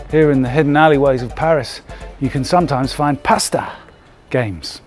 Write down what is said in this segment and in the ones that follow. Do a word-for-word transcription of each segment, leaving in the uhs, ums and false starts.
Here in the hidden alleyways of Paris, you can sometimes find pasta games.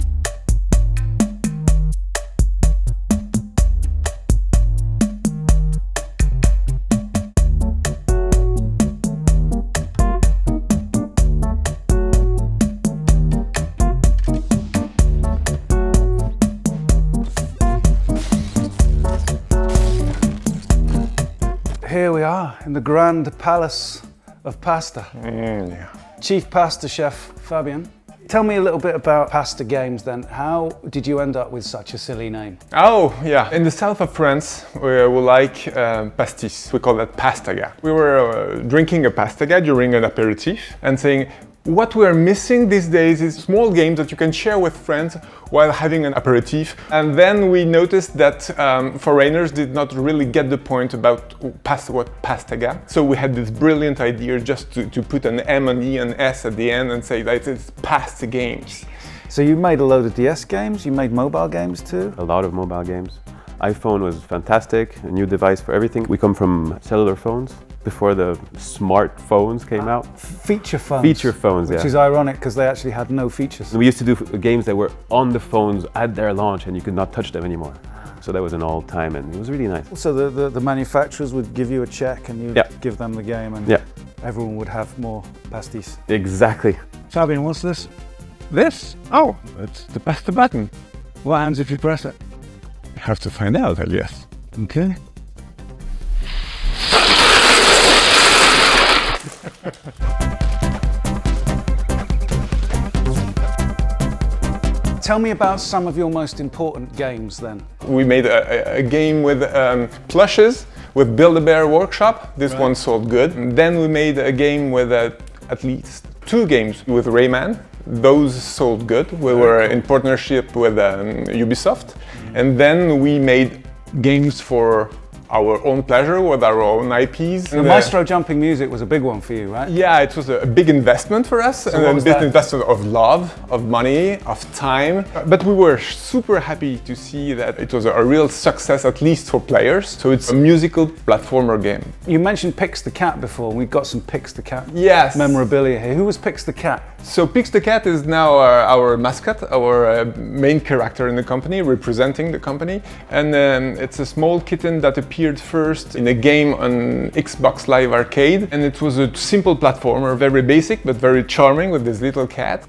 Here we are in the grand palace of pasta. Mm, yeah. Chief pasta chef Fabien, tell me a little bit about Pastagames then. How did you end up with such a silly name? Oh, yeah. In the south of France, we, we like uh, pastis. We call that pastaga. We were uh, drinking a pastaga during an aperitif and saying, what we are missing these days is small games that you can share with friends while having an aperitif. And then we noticed that um, foreigners did not really get the point about pasta, what pastaga. So we had this brilliant idea just to, to put an M, an E, an S at the end and say that it's Pastagames. So you made a load of D S games, you made mobile games too? A lot of mobile games. iPhone was fantastic, a new device for everything. We come from cellular phones before the smartphones came out. Feature phones. Feature phones, Which yeah. is ironic because they actually had no features. We used to do games that were on the phones at their launch and you could not touch them anymore. So that was an all time and it was really nice. So the, the, the manufacturers would give you a check and you'd yeah. give them the game and yeah. everyone would have more pastis. Exactly. Fabien, what's this? This? Oh, it's the pasta button. What happens if you press it? You have to find out, I guess. Okay. Tell me about some of your most important games then. We made a, a game with um, plushes with Build-A-Bear Workshop. This right. one sold good. And then we made a game with uh, at least two games with Rayman. Those sold good. We Very were cool. in partnership with um, Ubisoft. Mm-hmm. And then we made games for our own pleasure with our own I Ps. The Maestro jumping music was a big one for you, right? Yeah, it was a big investment for us, so and a big that? investment of love, of money, of time. But we were super happy to see that it was a real success, at least for players. So it's a musical platformer game. You mentioned Pix the Cat before. We've got some Pix the Cat yes. memorabilia here. Who was Pix the Cat? So Pix the Cat is now uh, our mascot, our uh, main character in the company, representing the company. And um, it's a small kitten that appeared first in a game on Xbox Live Arcade. And it was a simple platformer, very basic, but very charming with this little cat.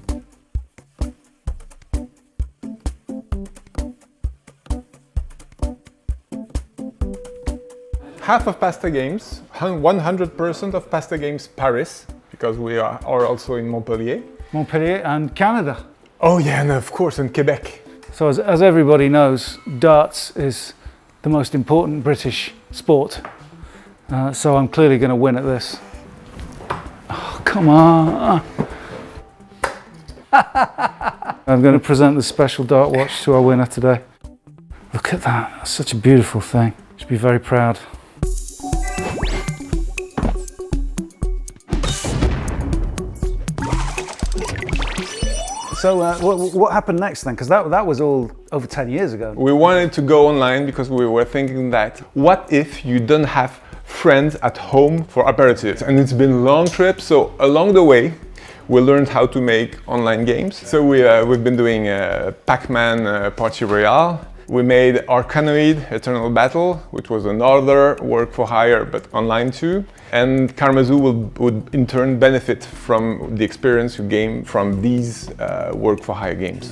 Half of Pastagames, one hundred percent of Pastagames Paris, because we are, are also in Montpellier. Montpellier and Canada. Oh yeah, and of course in Quebec. So as, as everybody knows, darts is the most important British sport. Uh, so I'm clearly going to win at this. Oh, come on. I'm going to present the special dart watch to our winner today. Look at that, that's such a beautiful thing. You should be very proud. So uh, what, what happened next then? Because that, that was all over ten years ago. We wanted to go online because we were thinking that what if you don't have friends at home for aperitifs? And it's been long trips, so along the way we learned how to make online games. So we, uh, we've been doing uh, Pac-Man uh, Party Royale. We made Arcanoid Eternal Battle, which was another work for hire, but online too. And KarmaZoo will, would in turn benefit from the experience you gain from these uh, work for hire games.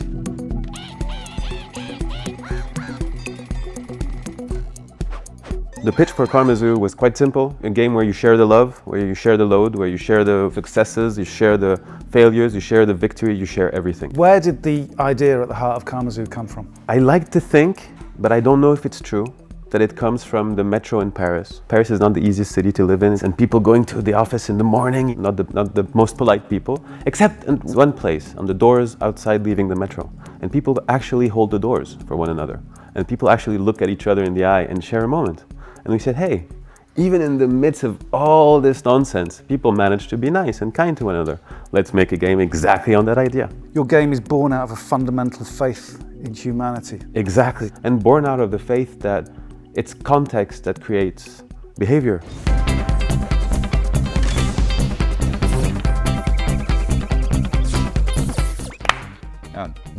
The pitch for KarmaZoo was quite simple. A game where you share the love, where you share the load, where you share the successes, you share the failures, you share the victory, you share everything. Where did the idea at the heart of KarmaZoo come from? I like to think, but I don't know if it's true, that it comes from the metro in Paris. Paris is not the easiest city to live in, and people going to the office in the morning, not the, not the most polite people, except in one place, on the doors outside leaving the metro. And people actually hold the doors for one another. And people actually look at each other in the eye and share a moment. And we said, hey, even in the midst of all this nonsense, people manage to be nice and kind to one another. Let's make a game exactly on that idea. Your game is born out of a fundamental faith in humanity. Exactly. And born out of the faith that it's context that creates behavior.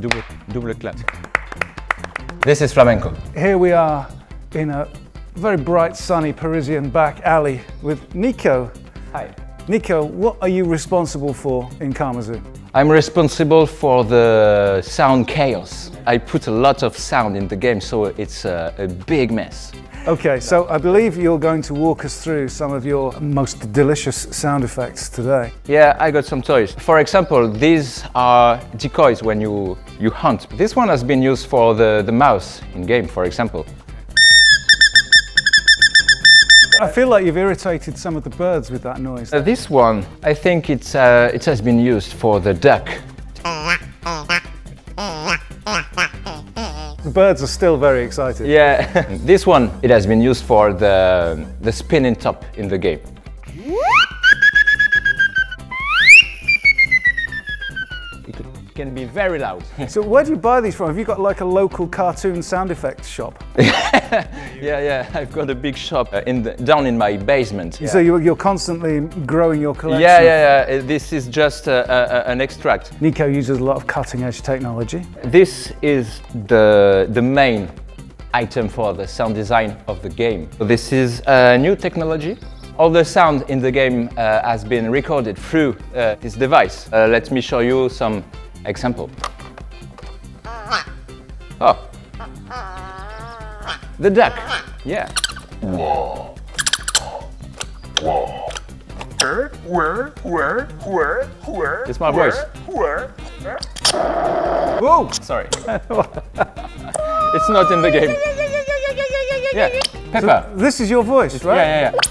double, double clap. This is flamenco. Here we are in a very bright, sunny Parisian back alley with Nico. Hi. Nico, what are you responsible for in KarmaZoo? I'm responsible for the sound chaos. I put a lot of sound in the game, so it's a, a big mess. Okay, so I believe you're going to walk us through some of your most delicious sound effects today. Yeah, I got some toys. For example, these are decoys when you, you hunt. This one has been used for the, the mouse in game, for example. I feel like you've irritated some of the birds with that noise. Uh, this one, I think it's, uh, it has been used for the duck. The birds are still very excited. Yeah, this one, it has been used for the, the spinning top in the game. It can be very loud. So where do you buy these from? Have you got like a local cartoon sound effects shop? Yeah, yeah, I've got a big shop uh, in the, down in my basement. Yeah. So you're, you're constantly growing your collection? Yeah, yeah, yeah. This is just uh, uh, an extract. Nico uses a lot of cutting edge technology. This is the, the main item for the sound design of the game. So this is a new technology. All the sound in the game uh, has been recorded through uh, this device. Uh, let me show you some example. Oh. The duck. Yeah. Whoa. Whoa. It's my voice. Whoa! Sorry. It's not in the game. Yeah. Peppa. So this is your voice, right? Yeah, yeah, yeah.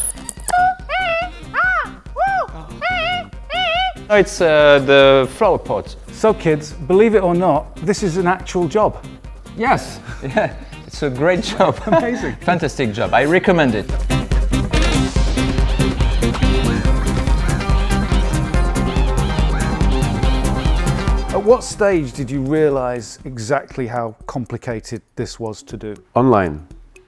No, it's uh, the flower pot. So kids, believe it or not, this is an actual job. Yes. Yeah. It's a great job. Amazing. Fantastic job. I recommend it. At what stage did you realize exactly how complicated this was to do? Online,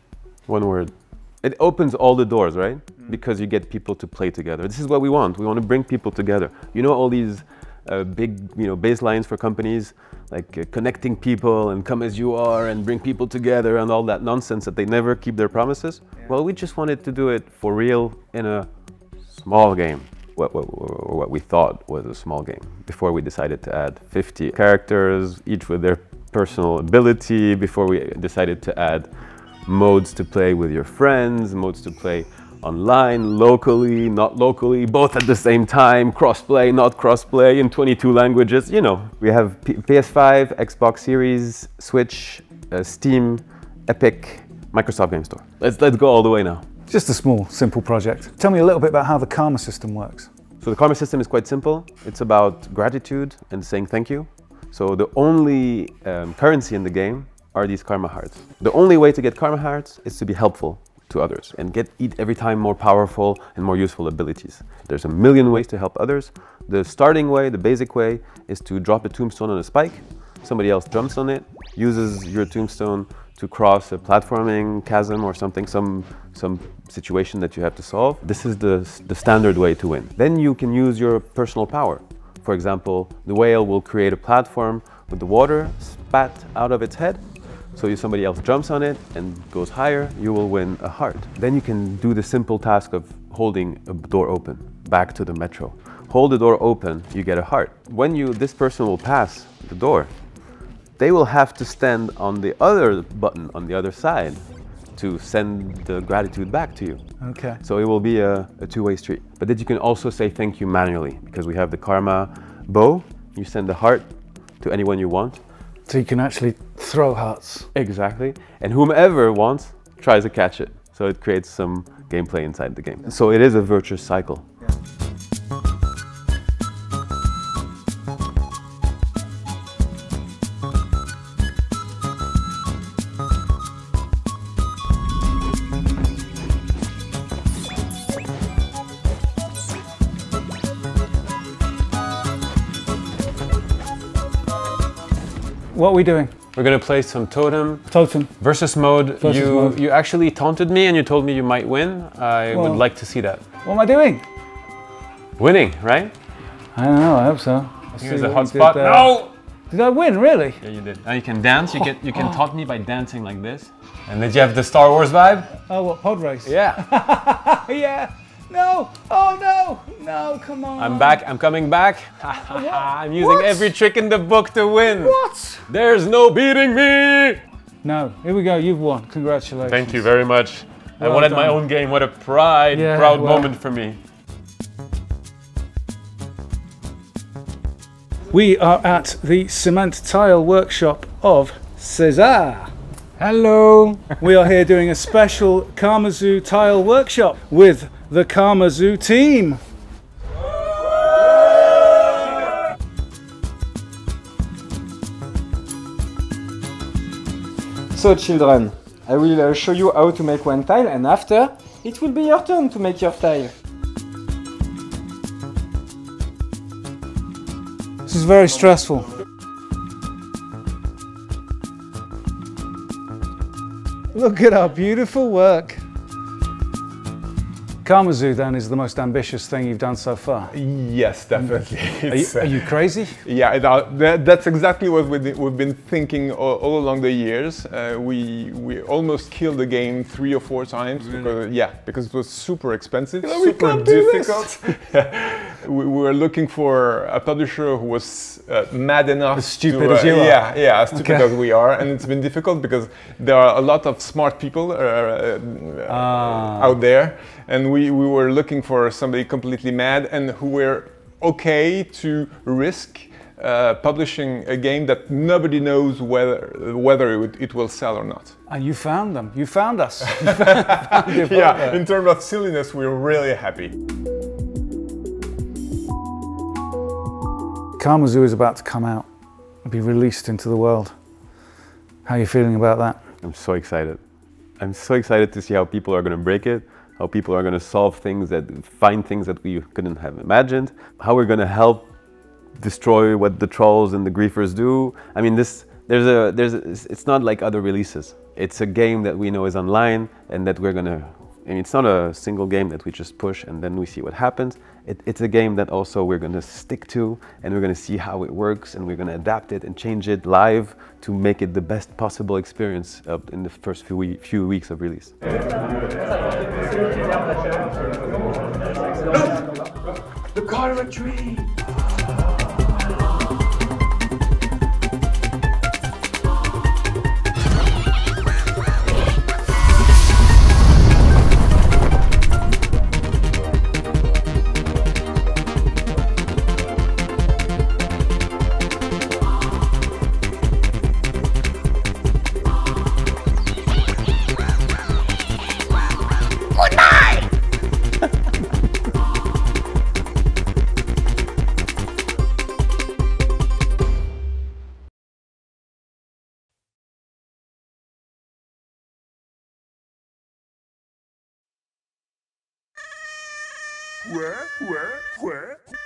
one word. It opens all the doors, right? Because you get people to play together. This is what we want. We want to bring people together. You know all these uh, big, you know, baselines for companies, like uh, connecting people and come as you are and bring people together and all that nonsense that they never keep their promises. Yeah. Well, we just wanted to do it for real in a small game. What, what, what we thought was a small game before we decided to add fifty characters, each with their personal ability, before we decided to add modes to play with your friends, modes to play online, locally, not locally, both at the same time, cross-play, not cross-play, in twenty-two languages, you know. We have P P S five, Xbox Series, Switch, uh, Steam, Epic, Microsoft Game Store. Let's, let's go all the way now. Just a small, simple project. Tell me a little bit about how the karma system works. So the karma system is quite simple. It's about gratitude and saying thank you. So the only um, currency in the game are these karma hearts. The only way to get karma hearts is to be helpful to others and get eat every time more powerful and more useful abilities. There's a million ways to help others. The starting way, the basic way, is to drop a tombstone on a spike. Somebody else jumps on it, uses your tombstone to cross a platforming chasm or something, some, some situation that you have to solve. This is the, the standard way to win. Then you can use your personal power. For example, the whale will create a platform with the water spat out of its head. So if somebody else jumps on it and goes higher, you will win a heart. Then you can do the simple task of holding a door open, back to the metro. Hold the door open, you get a heart. When you, this person will pass the door, they will have to stand on the other button on the other side to send the gratitude back to you. Okay. So it will be a, a two-way street. But then you can also say thank you manually, because we have the karma bow. You send the heart to anyone you want. So you can actually throw hearts. Exactly. And whomever wants tries to catch it. So it creates some gameplay inside the game. So it is a virtuous cycle. Yeah. What are we doing? We're gonna play some totem. Totem. Versus mode. Versus you, mode. you actually taunted me and you told me you might win. I Well, would like to see that. What am I doing? Winning, right? I don't know, I hope so. I'll Here's see a what hot you did spot. there. No! Did I win, really? Yeah, you did. Now you can dance. You can you can taunt me by dancing like this. And did you have the Star Wars vibe? Oh, what, pod race? Yeah. Yeah. No. Oh, no. No, come on. I'm back. I'm coming back. I'm using What? every trick in the book to win. What? There's no beating me. No. Here we go. You've won. Congratulations. Thank you very much. Well I wanted done. my own game. What a pride, Yeah, proud well. moment for me. We are at the cement tile workshop of César. Hello. We are here doing a special KarmaZoo tile workshop with the KarmaZoo team. So children, I will uh, show you how to make one tile, and after it will be your turn to make your tile. This is very stressful. Look at our beautiful work. KarmaZoo then is the most ambitious thing you've done so far. Yes, definitely. Are you, It's, uh, are you crazy? Yeah, it, uh, that, that's exactly what we've, we've been thinking all, all along the years. Uh, we we almost killed the game three or four times because yeah, because it was super expensive, we super can't do this. difficult. we, we were looking for a publisher who was uh, mad enough, As stupid to, uh, as you are. Yeah, yeah, as stupid Okay. as we are, and it's been difficult because there are a lot of smart people uh, uh, Ah. out there, and we we were looking for somebody completely mad and who were okay to risk uh, publishing a game that nobody knows whether whether it, would, it will sell or not. And you found them. You found us. You found your Yeah, partner. in terms of silliness, we're really happy. KarmaZoo is about to come out and be released into the world. How are you feeling about that? I'm so excited. I'm so excited to see how people are going to break it, how people are going to solve things, that find things that we couldn't have imagined, how we're going to help destroy what the trolls and the griefers do. I mean, this there's a there's a, it's not like other releases. It's a game that we know is online and that we're going to. I mean, it's not a single game that we just push and then we see what happens. It, it's a game that also we're going to stick to, and we're going to see how it works, and we're going to adapt it and change it live to make it the best possible experience uh, in the first few, we few weeks of release. The karma tree! Where, where, where?